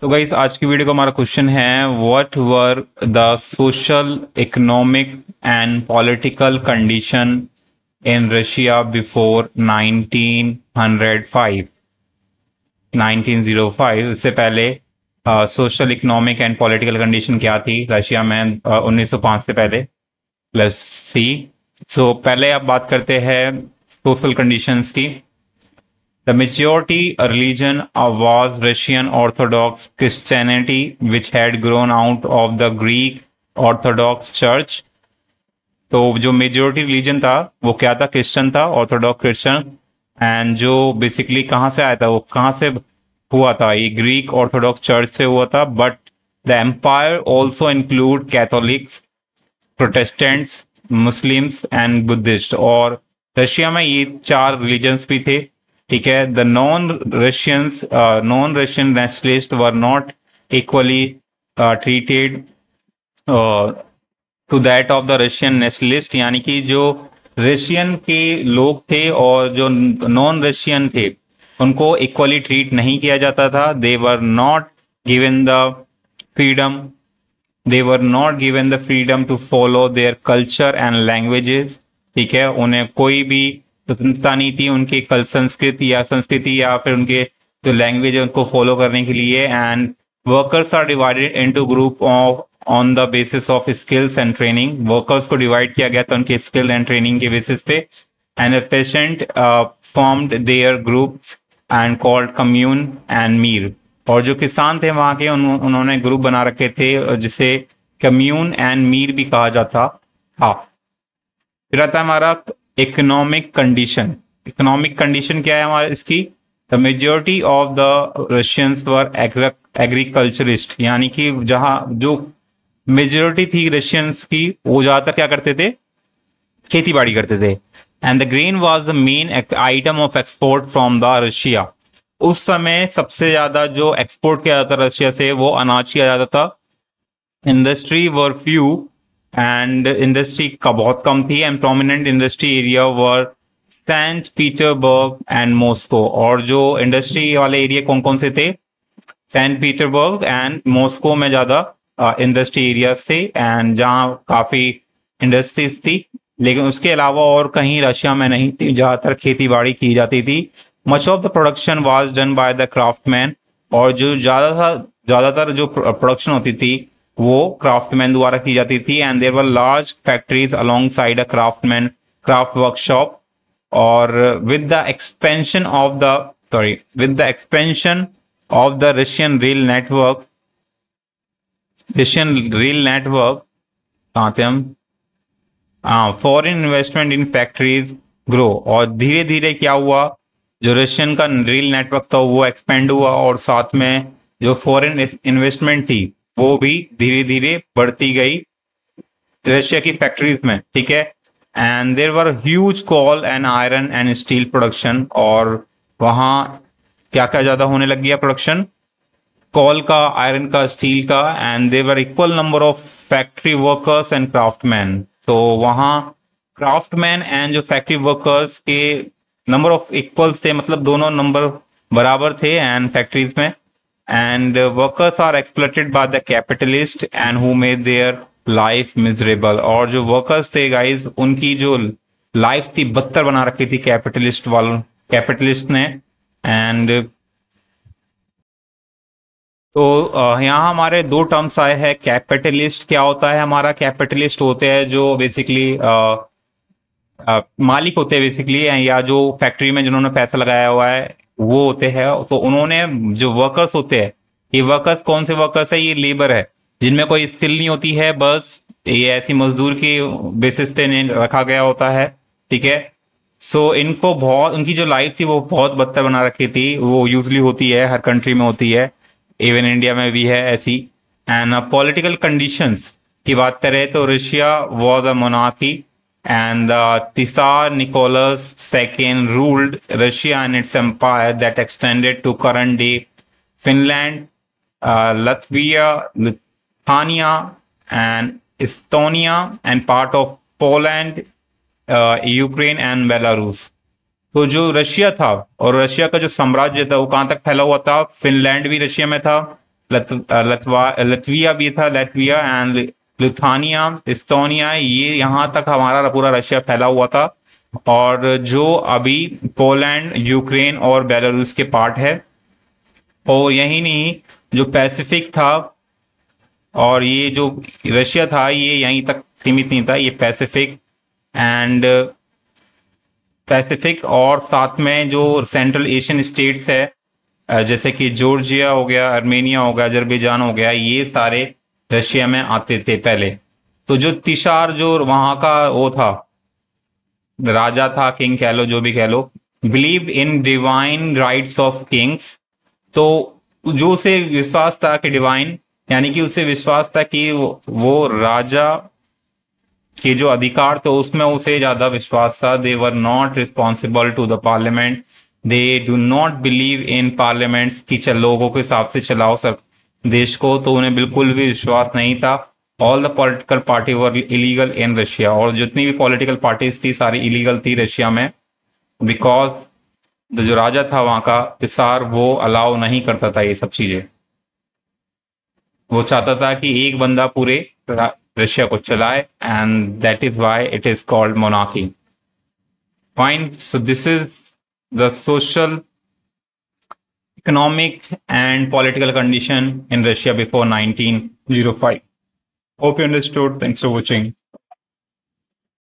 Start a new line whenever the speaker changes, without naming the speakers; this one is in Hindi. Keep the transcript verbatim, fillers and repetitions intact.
तो गाइस आज की वीडियो का हमारा क्वेश्चन है what were the social economic and political condition in Russia before nineteen o five nineteen o five. इससे पहले social economic and political condition क्या थी रशिया में uh, उन्नीस सौ पाँच से पहले। प्लस सी। सो पहले आप बात करते हैं सोशल कंडीशंस की। The majority religion was Russian Orthodox Christianity, which had grown out of the Greek Orthodox Church. तो जो मेजोरिटी रिलीजन था वो क्या था? क्रिश्चियन था, ऑर्थोडॉक्स क्रिश्चियन। एंड जो बेसिकली कहाँ से आया था, वो कहाँ से हुआ था? ये ग्रीक ऑर्थोडॉक्स चर्च से हुआ था। But the empire also include Catholics, Protestants, Muslims and Buddhist. और रशिया में ये चार रिलीजन्स भी थे, ठीक है। The non Russians non Russian nationalist were not equally treated to that of the Russian nationalist, यानी कि जो रशियन के लोग थे और जो नॉन रशियन थे उनको इक्वली ट्रीट नहीं किया जाता था। They were not given the freedom they were not given the freedom to follow their culture and languages, ठीक है। उन्हें कोई भी स्वतंत्रता नहीं थी उनके कल संस्कृति या संस्कृति या फिर उनके जो लैंग्वेज है उनको फॉलो करने के लिए। And workers are divided into group of on the basis of skills and training. Workers को डिवाइड किया गया था उनके स्किल एंड ट्रेनिंग के बेसिस पे। And peasants formed their groups and called commune and mir. और जो किसान थे वहां के उन, उन्होंने ग्रुप बना रखे थे जिसे कम्यून एंड मीर भी कहा जाता था। फिर आता है हमारा इकोनॉमिक कंडीशन। इकोनॉमिक कंडीशन क्या है हमारा इसकी? The majority of the Russians were agriculturist, यानी कि जहां जो मेजोरिटी थी रशियंस की वो ज्यादातर क्या करते थे? खेती बाड़ी करते थे। And the grain was the main item of export from the Russia. उस समय सबसे ज्यादा जो एक्सपोर्ट किया जाता रशिया से वो अनाज किया जाता था। Industry were few and industry का बहुत कम थी। And prominent industry area were Saint Petersburg and Moscow. और जो इंडस्ट्री वाले एरिया कौन कौन से थे? सेंट पीटरबर्ग एंड मॉस्को में ज्यादा इंडस्ट्री एरियाज थे एंड जहाँ काफी इंडस्ट्रीज थी। लेकिन उसके अलावा और कहीं रशिया में नहीं थी, ज्यादातर खेती बाड़ी की जाती थी। Much of the production was done by the craftsman. और जो ज्यादा ज्यादातर जो प्रोडक्शन होती थी वो क्राफ्टमैन द्वारा की जाती थी। And there were large factories alongside a craftsman craft workshop. और with the expansion of the sorry with the expansion of the Russian rail network Russian rail network कहाँ थे हम? Foreign investment in factories grow. और धीरे धीरे क्या हुआ, जो रशियन का रेल नेटवर्क था वो एक्सपेंड हुआ और साथ में जो फॉरेन इन्वेस्टमेंट थी वो भी धीरे धीरे बढ़ती गई रशिया की फैक्ट्रीज में, ठीक है। And there were huge coal and iron and steel production. और वहाँ क्या क्या ज्यादा होने लग गया प्रोडक्शन? कोल का, आयरन का, स्टील का। And there were equal number of factory workers and craftsman. तो वहाँ क्राफ्टमैन एंड जो फैक्ट्री वर्कर्स के नंबर ऑफ इक्वल्स थे, मतलब दोनों नंबर बराबर थे एंड फैक्ट्रीज में। And workers are exploited by the capitalist and who made their life miserable. और जो वर्कर्स थे गाइज उनकी जो लाइफ थी बदतर बना रखी थी कैपिटलिस्ट वालों कैपिटलिस्ट ने। एंड तो यहाँ हमारे दो टर्म्स आए हैं। कैपिटलिस्ट क्या होता है हमारा? कैपिटलिस्ट होते हैं जो बेसिकली मालिक होते हैं बेसिकली, या जो फैक्ट्री में जिन्होंने पैसा लगाया हुआ है वो होते हैं। तो उन्होंने जो वर्कर्स होते हैं, ये वर्कर्स कौन से वर्कर्स है? ये लेबर है जिनमें कोई स्किल नहीं होती है, बस ये ऐसी मजदूर के बेसिस पे नहीं रखा गया होता है, ठीक है। सो इनको बहुत, उनकी जो लाइफ थी वो बहुत बदतर बना रखी थी। वो यूजली होती है, हर कंट्री में होती है, इवन इंडिया में भी है ऐसी। एंड पॉलिटिकल कंडीशंस की बात करें तो Russia was a monarchy and uh, Tsar Nicholas the Second ruled Russia and its empire that extended to current day Finland, uh, Latvia, Lithuania, and Estonia, and part of Poland, uh, Ukraine and Belarus. तो जो रशिया था और रशिया का जो साम्राज्य था वो कहाँ तक फैला हुआ था? फिनलैंड भी रशिया में था, लत, लतवा लतविया भी था, लतविया एंड लिथुआनिया, इस्टोनिया, ये यहाँ तक हमारा पूरा रशिया फैला हुआ था। और जो अभी पोलैंड, यूक्रेन और बेलारूस के पार्ट है। और यही नहीं, जो पैसिफिक था और ये जो रशिया था ये यहीं तक सीमित नहीं था, ये पैसिफिक एंड पैसिफिक और साथ में जो सेंट्रल एशियन स्टेट्स है जैसे कि जॉर्जिया हो गया, आर्मेनिया हो गया, अजरबैजान हो गया, ये सारे रशिया में आते थे पहले। तो जो तिशार जो वहाँ का वो था, राजा था, किंग कह लो, जो भी कह लो, believe in divine rights of kings. तो जो उसे विश्वास था कि डिवाइन, यानी कि उसे विश्वास था कि वो, वो राजा के जो अधिकार थे उसमें उसे ज्यादा विश्वास था। They were not responsible to the parliament, they do not believe in parliaments की चल लोगों के हिसाब से चलाओ सब देश को, तो उन्हें बिल्कुल भी विश्वास नहीं था। All the political party were illegal in Russia, और जितनी भी पॉलिटिकल पार्टीज थी सारी इलीगल थी रशिया में, बिकॉज जो राजा था वहां का तिसार वो अलाउ नहीं करता था ये सब चीजें। वो चाहता था कि एक बंदा पूरे रशिया को चलाए, and that is why it is called monarchy. Fine, so this is the social, economic and political condition in Russia before nineteen oh five. Hope you understood. Thanks for watching.